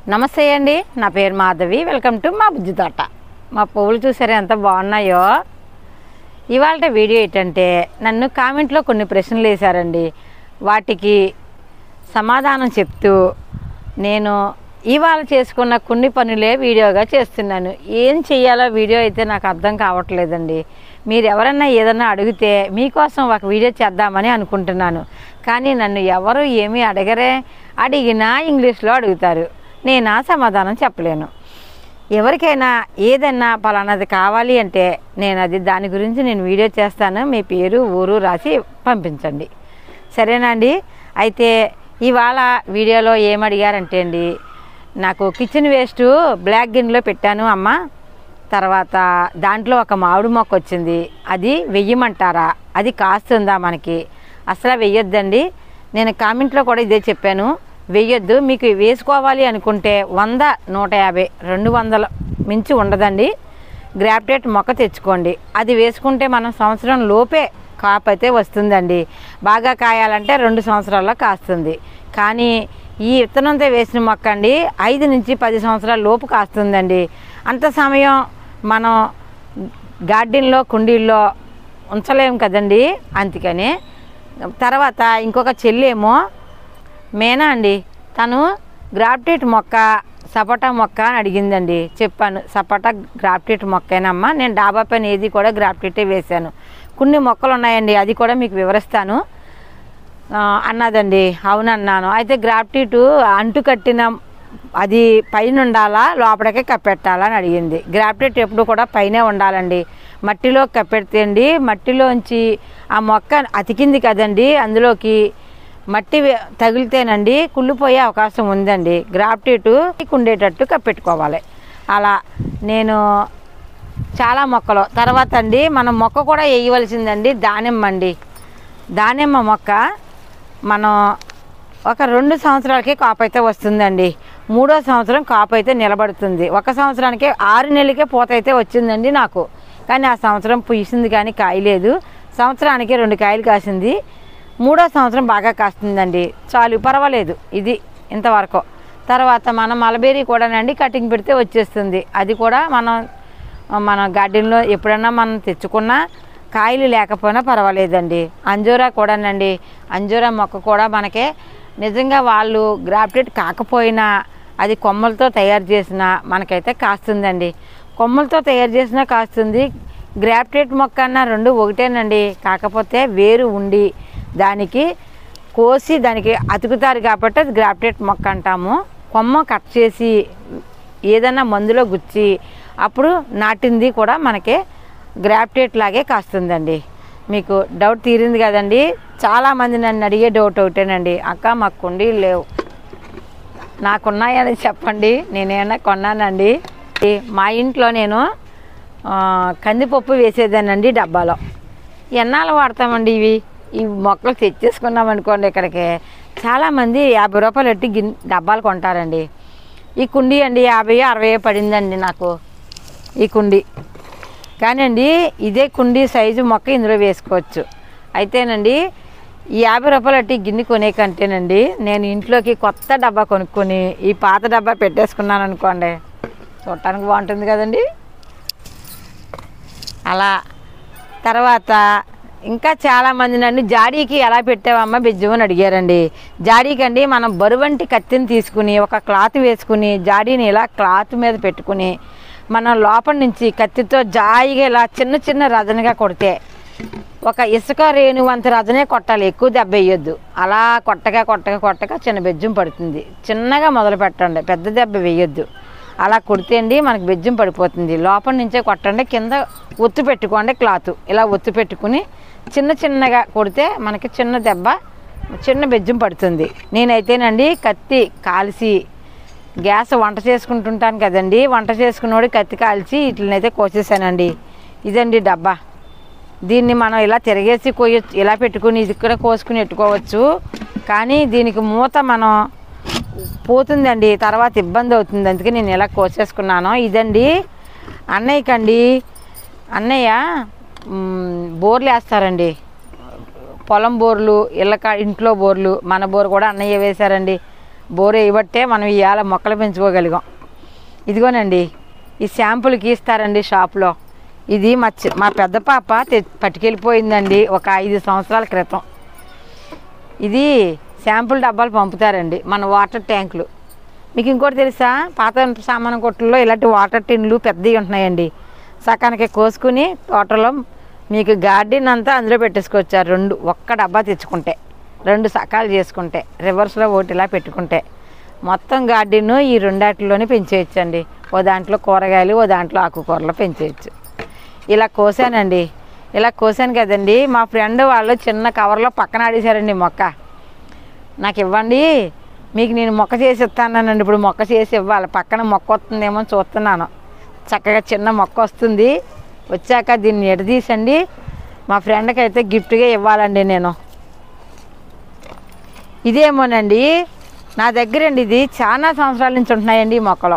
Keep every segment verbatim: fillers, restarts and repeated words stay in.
నమస్తే అండి, నా పేరు మాధవి. వెల్కమ్ టు మా బుజ్జి తోట. మా పువ్వులు చూసారా ఎంత బాగున్నాయో. ఇవాళ వీడియో ఏంటంటే, నన్ను కామెంట్లో కొన్ని ప్రశ్నలు వేశారండి. వాటికి సమాధానం చెప్తూ నేను ఇవాళ చేసుకున్న కొన్ని పనులే వీడియోగా చేస్తున్నాను. ఏం చెయ్యాలో వీడియో అయితే నాకు అర్థం కావట్లేదండి. మీరు ఎవరన్నా ఏదన్నా అడిగితే మీకోసం ఒక వీడియో చేద్దామని అనుకుంటున్నాను. కానీ నన్ను ఎవరు ఏమీ అడగరే. అడిగినా ఇంగ్లీష్లో అడుగుతారు. నేను ఆ సమాధానం చెప్పలేను. ఎవరికైనా ఏదన్నా పలానాది కావాలి అంటే నేను అది దాని గురించి నేను వీడియో చేస్తాను. మీ పేరు ఊరు రాసి పంపించండి, సరేనా అండి? అయితే ఇవాళ వీడియోలో ఏమడిగారంటే అండి, నాకు కిచెన్ వేస్ట్ బ్లాక్ గిన్నెలో పెట్టాను అమ్మ, తర్వాత దాంట్లో ఒక మామిడి మొక్క వచ్చింది, అది వెయ్యమంటారా? అది కాస్తుందా మనకి? అసలు వెయ్యొద్దండి. నేను కామెంట్లో కూడా ఇదే చెప్పాను, వెయ్యొద్దు. మీకు వేసుకోవాలి అనుకుంటే వంద నూట యాభై రెండు వందల మించి ఉండదండి. గ్రాప్టెట్ మొక్క తెచ్చుకోండి. అది వేసుకుంటే మనం సంవత్సరం లోపే కాపు అయితే వస్తుందండి. బాగా కాయాలంటే రెండు సంవత్సరాల్లో కాస్తుంది. కానీ ఈ విత్తనంతో వేసిన మొక్క అండి ఐదు నుంచి పది సంవత్సరాల లోపు కాస్తుందండి. అంత సమయం మనం గార్డెన్లో కుండీల్లో ఉంచలేము కదండి. అందుకని తర్వాత ఇంకొక చెల్లేమో మేనా అండి, తను గ్రాప్టెట్ మొక్క సపోటా మొక్క అని అడిగిందండి. చెప్పాను, సపోటా గ్రాప్టెట్ మొక్కేనమ్మా, నేను డాబా పైన ఏది కూడా గ్రాప్టెటే వేశాను. కొన్ని మొక్కలు ఉన్నాయండి, అది కూడా మీకు వివరిస్తాను అన్నదండి. అవునన్నాను. అయితే గ్రాప్టెట్ అంటు కట్టిన అది పైన ఉండాలా లోపలికే కప్పెట్టాలా అని అడిగింది. గ్రాప్టెట్ ఎప్పుడు కూడా పైనే ఉండాలండి. మట్టిలో కప్పెడితే అండి మట్టిలోంచి ఆ మొక్క అతికింది కదండి, అందులోకి మట్టి తగిలితేనండి కుళ్ళిపోయే అవకాశం ఉందండి. గ్రాప్టెట్ ఉండేటట్టు కప్పెట్టుకోవాలి. అలా నేను చాలా మొక్కలు తర్వాత అండి మనం మొక్క కూడా వేయవలసిందండి దానిమ్మ అండి. దానిమ్మ మొక్క మనం ఒక రెండు సంవత్సరాలకి కాపు అయితే వస్తుందండి. మూడో సంవత్సరం కాపు అయితే నిలబడుతుంది. ఒక సంవత్సరానికి ఆరు నెలలకే పూత అయితే వచ్చిందండి నాకు. కానీ ఆ సంవత్సరం పూసింది కానీ కాయలేదు. సంవత్సరానికి రెండు కాయలు కాసింది. మూడో సంవత్సరం బాగా కాస్తుందండి. చాలు, పర్వాలేదు. ఇది ఇంతవరకు. తర్వాత మనం మలబేరీ కూడానండి కటింగ్ పెడితే వచ్చేస్తుంది. అది కూడా మనం మన గార్డెన్లో ఎప్పుడన్నా మనం తెచ్చుకున్నా కాయలు లేకపోయినా పర్వాలేదండి. అంజూరా కూడానండి, అంజూరా మొక్క కూడా మనకే నిజంగా వాళ్ళు గ్రాప్టెట్ కాకపోయినా అది కొమ్మలతో తయారు చేసిన మనకైతే కాస్తుందండి. కొమ్మలతో తయారు చేసినా కాస్తుంది. గ్రాప్టెట్ మొక్క అన్న రెండు ఒకటేనండి. కాకపోతే వేరు ఉండి దానికి కోసి దానికి అతుకుతారు కాబట్టి అది గ్రాప్టెట్ మొక్క అంటాము. కొమ్మ కట్ చేసి ఏదైనా మందులో గుచ్చి అప్పుడు నాటింది కూడా మనకే గ్రాప్టెట్ లాగే కాస్తుందండి. మీకు డౌట్ తీరింది కదండి. చాలామంది నన్ను అడిగే డౌట్ ఒకటేనండి, అక్క మాకు కుండీలు లేవు, నాకున్నాయని చెప్పండి, నేనేమన్నా కొన్నానండి. మా ఇంట్లో నేను కందిపప్పు వేసేదానండి డబ్బాలో. ఎన్నాళ్ళు వాడతామండి ఇవి ఈ మొక్కలు తెచ్చేసుకున్నాం అనుకోండి. ఇక్కడికి చాలామంది యాభై రూపాయలు ఎట్టి గిన్ డబ్బాలు కొంటారండి. ఈ కుండీ అండి యాభై అరవై పడిందండి నాకు ఈ కుండీ. కానీ అండి ఇదే కుండీ సైజు మొక్క ఇందులో వేసుకోవచ్చు. అయితేనండి ఈ యాభై రూపాయలు అట్టి గిన్నె కొనే కంటేనండి నేను ఇంట్లోకి కొత్త డబ్బా కొనుక్కొని ఈ పాత డబ్బా పెట్టేసుకున్నాను అనుకోండి, చూడటానికి బాగుంటుంది కదండి. అలా తర్వాత ఇంకా చాలామంది నన్ను జాడీకి ఎలా పెట్టావమ్మా బెజ్జం అని అడిగారండి. జాడీకి అండి మనం బరువంటి కత్తిని తీసుకుని ఒక క్లాత్ వేసుకుని జాడీని ఇలా క్లాత్ మీద పెట్టుకుని మనం లోపల నుంచి కత్తితో జాయిగా ఇలా చిన్న చిన్న రజనగా కొడితే ఒక ఇసుక రేణువంత రజనే కొట్టాలి, ఎక్కువ దెబ్బ వేయొద్దు. అలా కొట్టగా కొట్టగా కొట్టగా చిన్న బెజ్జం పడుతుంది. చిన్నగా మొదలు పెట్టండి, పెద్ద దెబ్బ వేయొద్దు. అలా కొడితే అండి మనకు బెజ్జం పడిపోతుంది. లోపల నుంచే కొట్టండి, కింద ఒత్తు పెట్టుకోండి క్లాత్. ఇలా ఒత్తు పెట్టుకుని చిన్న చిన్నగా కొడితే మనకి చిన్న దెబ్బ చిన్న బెజ్జం పడుతుంది. నేనైతేనండి కత్తి కాల్చి గ్యాస్ వంట చేసుకుంటుంటాను కదండి, వంట చేసుకున్నోడు కత్తి కాల్చి వీటినైతే కోసేసానండి. ఇదండి డబ్బా. దీన్ని మనం ఇలా తిరిగేసి కోయచ్చు, ఇలా పెట్టుకుని ఇది కూడా కోసుకుని పెట్టుకోవచ్చు. కానీ దీనికి మూత మనం పోతుందండి, తర్వాత ఇబ్బంది అవుతుంది. అందుకే నేను ఇలా కోసేసుకున్నాను. ఇదండి అన్నయ్యకండి, అన్నయ్య బోర్లు వేస్తారండి, పొలం బోర్లు, ఇళ్ళ ఇంట్లో బోర్లు. మన బోర్ కూడా అన్నయ్య వేశారండి. బోర్ వేయబట్టే మనం ఇవాళ మొక్కలు పెంచుకోగలిగాం. ఇదిగోనండి ఈ శాంపుల్కి ఇస్తారండి షాప్లో. ఇది మా మా పెద్ద పాప తె పట్టుకెళ్ళిపోయిందండి ఒక ఐదు సంవత్సరాల క్రితం. ఇది శాంపుల్ డబ్బాలు పంపుతారండి మన వాటర్ ట్యాంకులు. మీకు ఇంకోటి తెలుసా, పాత సామాను కొట్టుల్లో ఇలాంటి వాటర్ టిన్లు పెద్దవి ఉంటున్నాయండి. సకానికి కోసుకుని తోటలో మీకు గార్డెన్ అంతా అందులో పెట్టేసుకోవచ్చు. రెండు ఒక్క డబ్బా తెచ్చుకుంటే, రెండు సకాలు చేసుకుంటే, రివర్స్లో ఒకటి ఇలా పెట్టుకుంటే మొత్తం గార్డెన్ ఈ రెండాటిలోనే పెంచేయచ్చు అండి. ఓ దాంట్లో కూరగాయలు, ఓ దాంట్లో ఆకుకూరలు పెంచేయచ్చు. ఇలా కోసానండి. ఇలా కోసాను కదండి, మా ఫ్రెండ్ వాళ్ళు చిన్న కవర్లో పక్కన ఆడేశారండి మొక్క. నాకు ఇవ్వండి, మీకు నేను మొక్క చేసి ఇస్తానండి. ఇప్పుడు మొక్క చేసి ఇవ్వాలి. పక్కన మొక్క వస్తుందేమో చూస్తున్నాను. చక్కగా చిన్న మొక్క వస్తుంది. వచ్చాక దీన్ని ఎడదీసండి మా ఫ్రెండ్కి అయితే గిఫ్ట్గా ఇవ్వాలండి నేను. ఇదేమోనండి నా దగ్గరండి, ఇది చాలా సంవత్సరాల నుంచి ఉంటున్నాయండి ఈ మొక్కలు.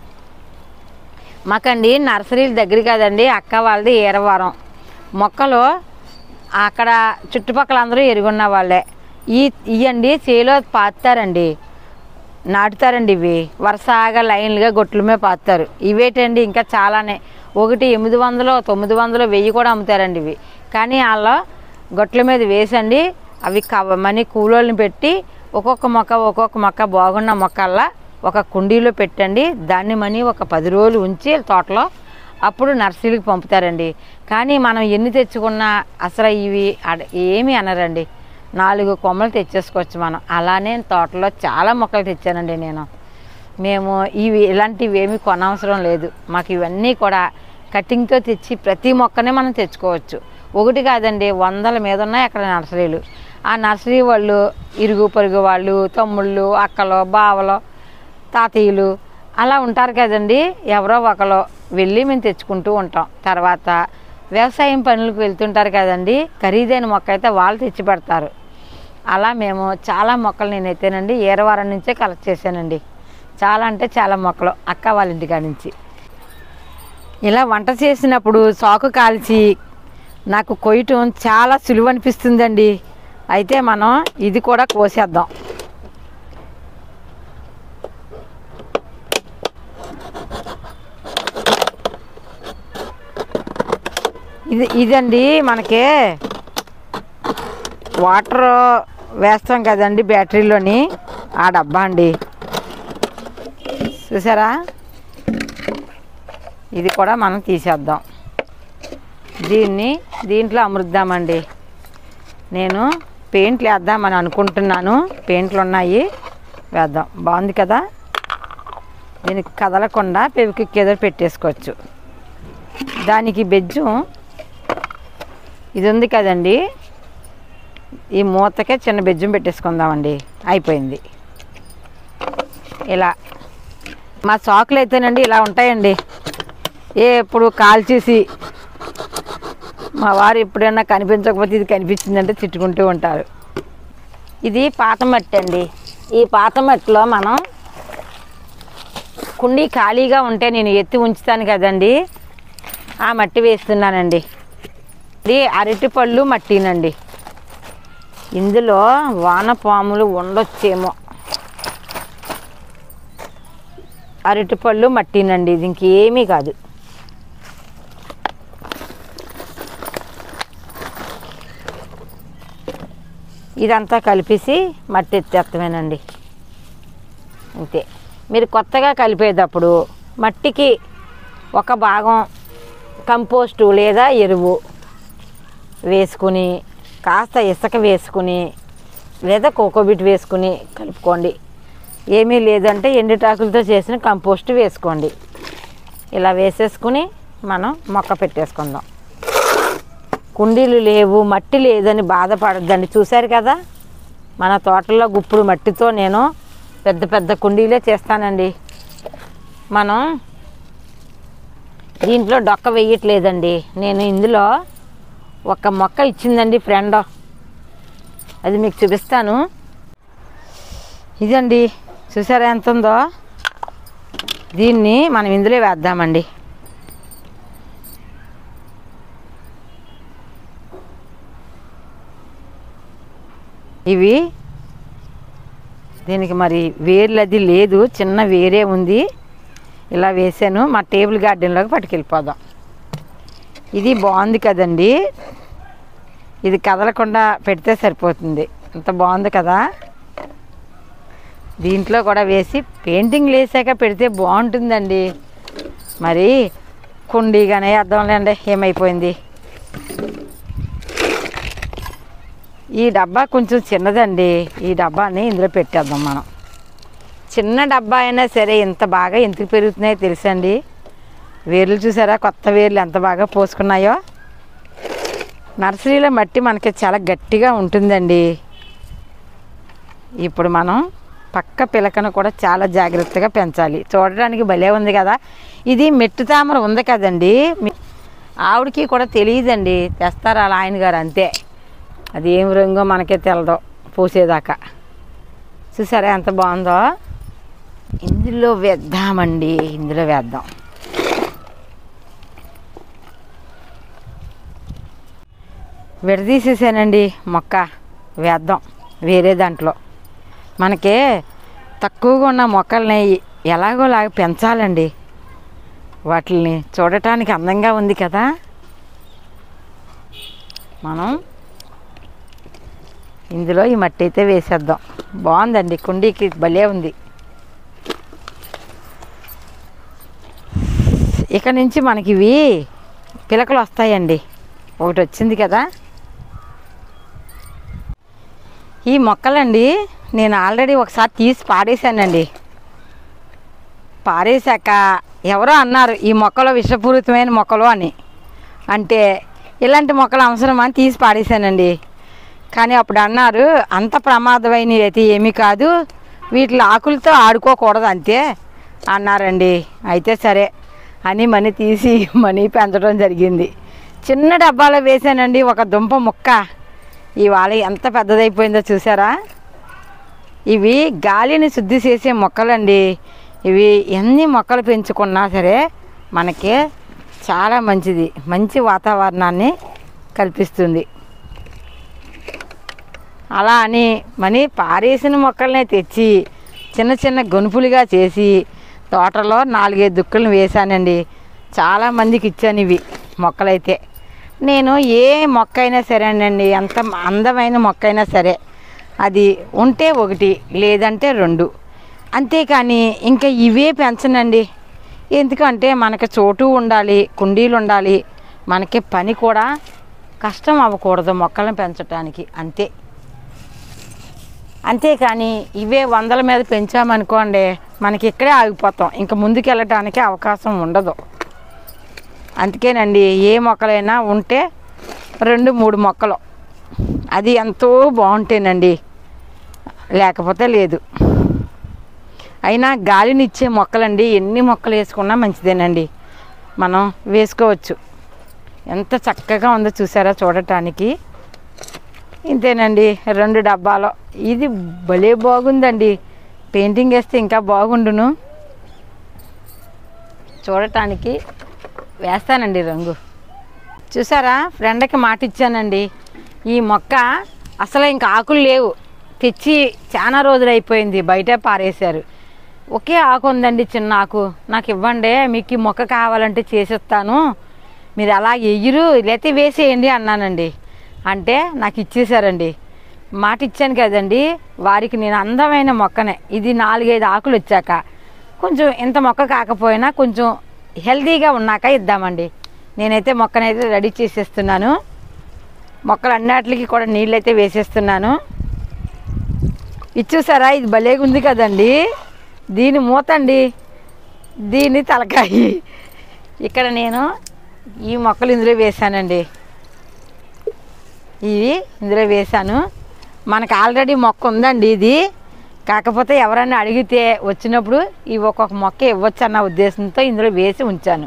మాకండి నర్సరీల దగ్గర కాదండి, అక్క వాళ్ళది ఏరవారం. మొక్కలు అక్కడ చుట్టుపక్కల అందరూ ఎరుగున్న వాళ్ళే. ఈ ఇవ్వండి చేలో పాతారండి, నాటుతారండి. ఇవి వరుసగా లైన్లుగా గొట్ల మీద పాతారు. ఇవేటండి ఇంకా చాలానే, ఒకటి ఎనిమిది వందలు తొమ్మిది వందలు వెయ్యి కూడా అమ్ముతారండి ఇవి. కానీ వాళ్ళ గొట్ల మీద వేసండి అవి కవ మనీ కూలోళ్ళని పెట్టి ఒక్కొక్క మొక్క ఒక్కొక్క మొక్క బాగున్న మొక్కల్లా ఒక కుండీలో పెట్టండి. దాన్ని మనీ ఒక పది రోజులు ఉంచి తోటలో అప్పుడు నర్సరీలకు పంపుతారండి. కానీ మనం ఎన్ని తెచ్చుకున్నా అసలు ఇవి ఏమీ అనరండి. నాలుగు కొమ్మలు తెచ్చేసుకోవచ్చు మనం. అలానే తోటలో చాలా మొక్కలు తెచ్చానండి నేను. మేము ఇవి ఇలాంటివి ఏమీ కొనవసరం లేదు. మాకు ఇవన్నీ కూడా కటింగ్తో తెచ్చి ప్రతి మొక్కనే మనం తెచ్చుకోవచ్చు. ఒకటి కాదండి, వందల మీద ఉన్నాయి అక్కడ నర్సరీలు. ఆ నర్సరీ వాళ్ళు ఇరుగు పొరుగు వాళ్ళు, తమ్ముళ్ళు, అక్కలు, బావలు, తాతయ్యలు అలా ఉంటారు కదండి. ఎవరో ఒకరు వెళ్ళి మేము తెచ్చుకుంటూ ఉంటాం. తర్వాత వ్యవసాయం పనులకు వెళ్తుంటారు కదండి, ఖరీదైన మొక్క అయితే వాళ్ళు తెచ్చి పెడతారు. అలా మేము చాలా మొక్కలు నేనైతేనండి ఏరవారం నుంచే కలెక్ట్ చేశానండి. చాలా అంటే చాలా మొక్కలు అక్క వాళ్ళ ఇంటికాడ నుంచి. ఇలా వంట చేసినప్పుడు సాకు కాల్చి నాకు కొయ్యటం చాలా సులువు అనిపిస్తుందండి. అయితే మనం ఇది కూడా కోసేద్దాం. ఇది ఇదండి మనకి వాటర్ వేస్తాం కదండి బ్యాటరీలోని, ఆ డబ్బా అండి. చూసారా, ఇది కూడా మనం తీసేద్దాం. దీన్ని దీంట్లో అమృద్దామండి. నేను పెయింట్లు వేద్దామని అనుకుంటున్నాను. పెయింట్లు ఉన్నాయి, వేద్దాం. బాగుంది కదా. దీనికి కదలకుండా పెవికి ఏదో పెట్టేసుకోవచ్చు. దానికి బెజ్జం ఇది ఉంది కదండి, ఈ మూతకే చిన్న బెజ్జం పెట్టేసుకుందామండి. అయిపోయింది. ఇలా మా చాకులు అయితేనండి ఇలా ఉంటాయండి. ఏ ఎప్పుడు కాల్చేసి మా వారు ఎప్పుడైనా కనిపించకపోతే ఇది కనిపించిందంటే తిట్టుకుంటూ ఉంటారు. ఇది పాత మట్టి అండి. ఈ పాత మట్టిలో మనం కుండీ ఖాళీగా ఉంటే నేను ఎత్తి ఉంచుతాను కదండి, ఆ మట్టి వేస్తున్నానండి. ఇది అరటిపళ్ళు మట్టినండి. ఇందులో వానపాములు ఉండొచ్చేమో. అరటిపళ్ళు మట్టినండి, ఇది ఇంకేమీ కాదు. ఇదంతా కలిపేసి మట్టి ఎత్తేస్తామేనండి, అంతే. మీరు కొత్తగా కలిపేటప్పుడు మట్టికి ఒక భాగం కంపోస్టు లేదా ఎరువు వేసుకుని, కాస్త ఇసుక వేసుకుని లేదా కోకోబిట్ వేసుకుని కలుపుకోండి. ఏమీ లేదంటే ఎండుటాకులతో చేసిన కంపోస్ట్ వేసుకోండి. ఇలా వేసేసుకుని మనం మొక్క పెట్టేసుకుందాం. కుండీలు లేవు, మట్టి లేదని బాధపడద్దండి. చూశారు కదా, మన తోటలో గుప్పుడు మట్టితో నేను పెద్ద పెద్ద కుండీలే చేస్తానండి. మనం దీంట్లో డొక్క వేయట్లేదండి. నేను ఇందులో ఒక మొక్క ఇచ్చిందండి ఫ్రెండ్, అది మీకు చూపిస్తాను. ఇదండి, చూసారా ఎంత ఉందో. దీన్ని మనం ఇందులో వేద్దామండి. ఇవి దీనికి మరి వేర్లు అది లేదు, చిన్న వేరే ఉంది. ఇలా వేసాను. మా టేబుల్ గార్డెన్లోకి పట్టుకెళ్ళిపోదాం. ఇది బాగుంది కదండి, ఇది కదలకుండా పెడితే సరిపోతుంది. అంత బాగుంది కదా. దీంట్లో కూడా వేసి పెయింటింగ్ వేసాక పెడితే బాగుంటుందండి. మరి కుండీగానే అర్థంలేండి ఏమైపోయింది. ఈ డబ్బా కొంచెం చిన్నదండి, ఈ డబ్బాని ఇందులో పెట్టేద్దాం మనం. చిన్న డబ్బా అయినా సరే ఇంత బాగా ఎందుకు పెరుగుతున్నాయో తెలుసండి. వేర్లు చూసారా, కొత్త వేర్లు ఎంత బాగా పోసుకున్నాయో. నర్సరీలో మట్టి మనకి చాలా గట్టిగా ఉంటుందండి. ఇప్పుడు మనం పక్క పిలకను కూడా చాలా జాగ్రత్తగా పెంచాలి. చూడడానికి భలే ఉంది కదా. ఇది మెట్టు తామర ఉంది కదండి, ఆవిడకి కూడా తెలియదండి, తెస్తారు అలా ఆయన గారు అంతే. అది ఏం రంగో మనకే తెలదు పూసేదాకా. చూసారా ఎంత బాగుందో. ఇందులో వేద్దామండి, ఇందులో వేద్దాం. విడదీసేసానండి మొక్క, వేద్దాం వేరే దాంట్లో. మనకి తక్కువగా ఉన్న మొక్కల్ని ఎలాగోలాగా పెంచాలండి. వాటిని చూడటానికి అందంగా ఉంది కదా. మనం ఇందులో ఈ మట్టి అయితే వేసేద్దాం. బాగుందండి, కుండీకి భలే ఉంది. ఇక నుంచి మనకి ఇవి పిలకలు వస్తాయండి. ఒకటి వచ్చింది కదా. ఈ మొక్కలండి నేను ఆల్రెడీ ఒకసారి తీసి పారేసానండి. పారేశాక ఎవరో అన్నారు ఈ మొక్కలు విషపూరితమైన మొక్కలు అని. అంటే ఇలాంటి మొక్కలు అవసరం అని తీసి పారేసానండి. కానీ అప్పుడు అన్నారు అంత ప్రమాదమైనవి అయితే ఏమీ కాదు, వీటి ఆకులతో ఆడుకోకూడదు అంతే అన్నారండి. అయితే సరే అని మనీ తీసి మనీ పెంచడం జరిగింది. చిన్న డబ్బాలో వేసానండి ఒక దుంప ముక్క. ఇవాళ ఎంత పెద్దదైపోయిందో చూసారా. ఇవి గాలిని శుద్ధి చేసే మొక్కలండి. ఇవి ఎన్ని మొక్కలు పెంచుకున్నా సరే మనకి చాలా మంచిది, మంచి వాతావరణాన్ని కల్పిస్తుంది. అలా అని మనీ పారేసిన మొక్కలనే తెచ్చి చిన్న చిన్న గొనుపులుగా చేసి తోటలో నాలుగైదు దుక్కులను వేశానండి. చాలామందికి ఇచ్చాను ఇవి మొక్కలైతే. నేను ఏ మొక్క అయినా సరేనండి, ఎంత అందమైన మొక్క అయినా సరే అది ఉంటే ఒకటి లేదంటే రెండు, అంతేకాని ఇంకా ఇవే పెంచనండి. ఎందుకంటే మనకి చోటు ఉండాలి, కుండీలు ఉండాలి, మనకి పని కూడా కష్టం అవ్వకూడదు మొక్కలను పెంచడానికి అంతే. అంతేకాని ఇవే వందల మీద పెంచామనుకోండి మనకి ఇక్కడే ఆగిపోతాం, ఇంకా ముందుకు వెళ్ళటానికి అవకాశం ఉండదు. అందుకేనండి ఏ మొక్కలైనా ఉంటే రెండు మూడు మొక్కలు అది ఎంతో బాగుంటేనండి, లేకపోతే లేదు. అయినా గాలినిచ్చే మొక్కలండి ఎన్ని మొక్కలు వేసుకున్నా మంచిదేనండి, మనం వేసుకోవచ్చు. ఎంత చక్కగా ఉందో చూసారా చూడటానికి. ఇంతేనండి రెండు డబ్బాలో. ఇది భలే బాగుందండి, పెయింటింగ్ వేస్తే ఇంకా బాగుండును. చూడటానికి వేస్తానండి రంగు. చూసారా ఫ్రెండ్కి మాట ఇచ్చానండి, ఈ మొక్క అసలు ఇంకా ఆకులు లేవు, తెచ్చి చాలా రోజులు అయిపోయింది, బయట పారేశారు. ఒకే ఆకు ఉందండి, చిన్న ఆకు, నాకు ఇవ్వండి, మీకు ఈ మొక్క కావాలంటే చేసిస్తాను, మీరు అలా ఎయ్యరు లేకపోతే వేసేయండి అన్నానండి. అంటే నాకు ఇచ్చేసారండి. మాట ఇచ్చాను కదండి వారికి, నేను అందమైన మొక్కనే. ఇది నాలుగైదు ఆకులు వచ్చాక కొంచెం ఇంత మొక్క కాకపోయినా కొంచెం హెల్తీగా ఉన్నాక ఇద్దామండి. నేనైతే మొక్కనైతే రెడీ చేసేస్తున్నాను. మొక్కలు అన్నిటికి కూడా నీళ్ళు అయితే వేసేస్తున్నాను. ఇచ్చేసారా, ఇది భలేగా ఉంది కదండి. దీని మూతండి, దీని తలకాయి. ఇక్కడ నేను ఈ మొక్కలు ఇందులో వేసానండి, ఇవి ఇందులో వేసాను. మనకు ఆల్రెడీ మొక్క ఉందండి ఇది, కాకపోతే ఎవరైనా అడిగితే వచ్చినప్పుడు ఇవి ఒక్కొక్క మొక్క ఇవ్వచ్చు అన్న ఉద్దేశంతో ఇందులో వేసి ఉంచాను.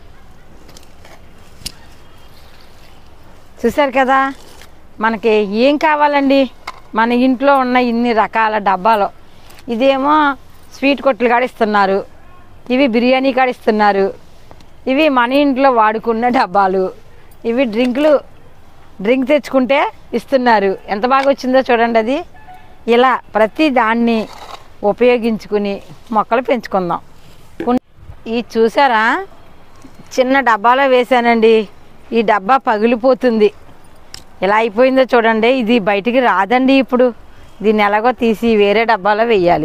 చూసారు కదా, మనకి ఏం కావాలండి మన ఇంట్లో ఉన్న ఇన్ని రకాల డబ్బాలు. ఇదేమో స్వీట్ కొట్లు కాడిస్తున్నారు, ఇవి బిర్యానీ కాడిస్తున్నారు, ఇవి మన ఇంట్లో వాడుకున్న డబ్బాలు, ఇవి డ్రింకులు డ్రింక్ తెచ్చుకుంటే ఇస్తున్నారు. ఎంత బాగా వచ్చిందో చూడండి. అది ఇలా ప్రతి దాన్ని ఉపయోగించుకుని మొక్కలు పెంచుకుందాం. ఈ చూసారా, చిన్న డబ్బాలో వేసానండి. ఈ డబ్బా పగిలిపోతుంది. ఎలా అయిపోయిందో చూడండి. ఇది బయటికి రాదండి. ఇప్పుడు దీన్ని ఎలాగో తీసి వేరే డబ్బాలో వేయాలి.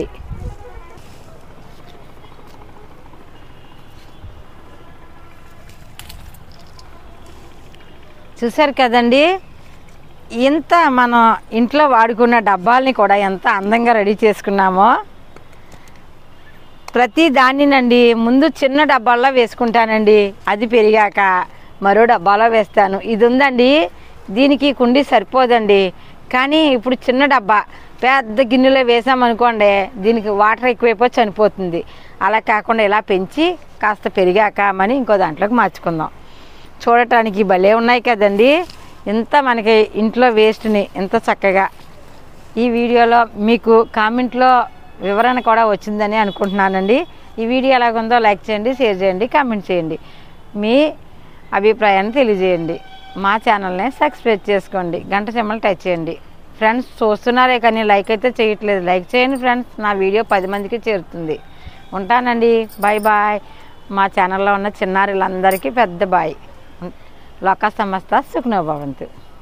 చూసారు కదండి, ఇంత మనం ఇంట్లో వాడుకున్న డబ్బాలని కూడా ఎంత అందంగా రెడీ చేసుకున్నామో. ప్రతి దాన్నినండి ముందు చిన్న డబ్బాల్లో వేసుకుంటానండి. అది పెరిగాక మరో డబ్బాలో వేస్తాను. ఇది ఉందండి, దీనికి కుండీ సరిపోదండి. కానీ ఇప్పుడు చిన్న డబ్బా పెద్ద గిన్నెలో వేసామనుకోండి, దీనికి వాటర్ ఎక్కువైపోయి చనిపోతుంది. అలా కాకుండా ఇలా పెంచి కాస్త పెరిగాక మని ఇంకో దాంట్లోకి మార్చుకుందాం. చూడటానికి భలే ఉన్నాయి కదండి. ఇంత మనకి ఇంట్లో వేస్ట్ని ఎంత చక్కగా ఈ వీడియోలో మీకు కామెంట్లో వివరణ కూడా వచ్చిందని అనుకుంటున్నానండి. ఈ వీడియో ఎలాగుందో లైక్ చేయండి, షేర్ చేయండి, కామెంట్ చేయండి, మీ అభిప్రాయాన్ని తెలియజేయండి. మా ఛానల్ని సబ్స్క్రైబ్ చేసుకోండి, గంట సింబల్ టచ్ చేయండి. ఫ్రెండ్స్ చూస్తున్నారే కానీ లైక్ అయితే చేయట్లేదు. లైక్ చేయండి ఫ్రెండ్స్, నా వీడియో పది మందికి చేరుతుంది. ఉంటానండి, బాయ్ బాయ్. మా ఛానల్లో ఉన్న చిన్నారులందరికీ పెద్ద బాయ్. లోకా సమస్త సుఖనో భవంతు.